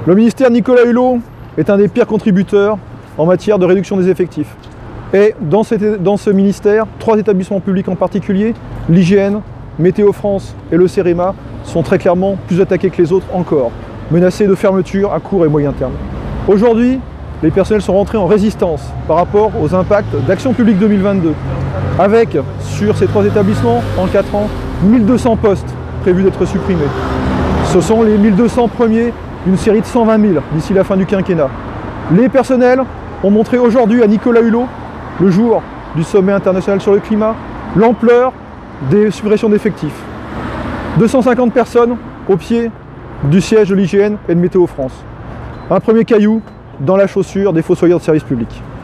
Le ministère de Nicolas Hulot est un des pires contributeurs en matière de réduction des effectifs. Et dans ce ministère, 3 établissements publics en particulier, l'IGN, Météo France et le CEREMA, sont très clairement plus attaqués que les autres encore, menacés de fermeture à court et moyen terme. Aujourd'hui, les personnels sont rentrés en résistance par rapport aux impacts d'Action publique 2022, avec, sur ces 3 établissements, en 4 ans, 1200 postes prévus d'être supprimés. Ce sont les 1200 premiers d'une série de 120 000 d'ici la fin du quinquennat. Les personnels ont montré aujourd'hui à Nicolas Hulot, le jour du sommet international sur le climat, l'ampleur des suppressions d'effectifs. 250 personnes au pied du siège de l'IGN et de Météo France. Un premier caillou dans la chaussure des fossoyeurs de service public.